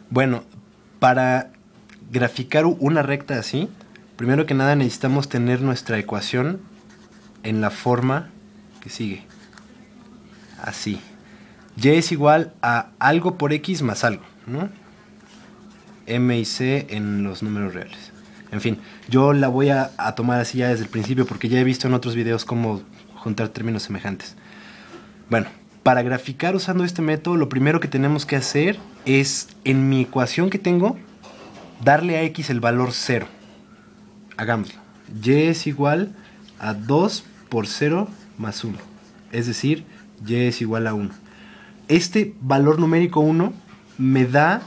Bueno, para graficar una recta así, primero que nada necesitamos tener nuestra ecuación en la forma que sigue. Así. Y es igual a algo por x más algo, ¿no? M y C en los números reales. En fin, yo la voy a tomar así ya desde el principio porque ya he visto en otros videos cómo juntar términos semejantes. Bueno, para graficar usando este método, lo primero que tenemos que hacer es, en mi ecuación que tengo, darle a x el valor 0. Hagámoslo. Y es igual a 2 por 0 más 1. Es decir, y es igual a 1. Este valor numérico 1 me da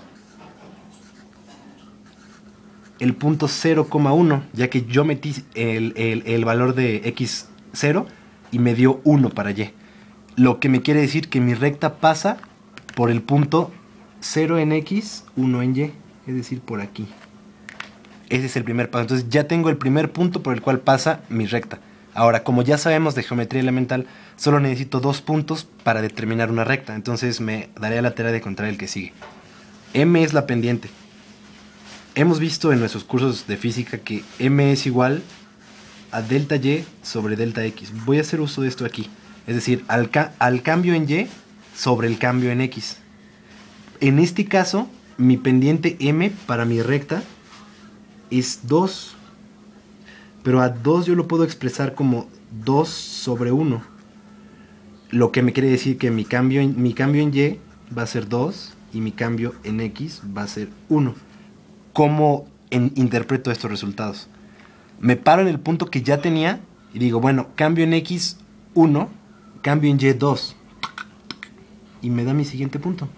el punto 0,1, ya que yo metí el valor de x 0 y me dio 1 para y. Lo que me quiere decir que mi recta pasa por el punto 0 en x, 1 en y, es decir, por aquí. Ese es el primer paso. Entonces ya tengo el primer punto por el cual pasa mi recta. Ahora, como ya sabemos de geometría elemental, solo necesito 2 puntos para determinar una recta. Entonces me daré a la tarea de encontrar el que sigue. M es la pendiente. Hemos visto en nuestros cursos de física que M es igual a delta Y sobre delta X. Voy a hacer uso de esto aquí. Es decir, al cambio en Y sobre el cambio en X. En este caso, mi pendiente M para mi recta es 2. Pero a 2 yo lo puedo expresar como 2 sobre 1. Lo que me quiere decir que mi cambio en Y va a ser 2 y mi cambio en X va a ser 1. ¿Cómo interpreto estos resultados? Me paro en el punto que ya tenía y digo, bueno, cambio en X 1, cambio en Y 2. Y me da mi siguiente punto.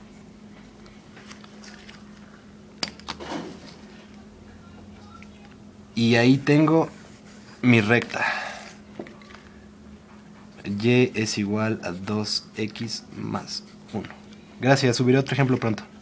Y ahí tengo mi recta. Y es igual a 2x más 1. Gracias, subiré otro ejemplo pronto.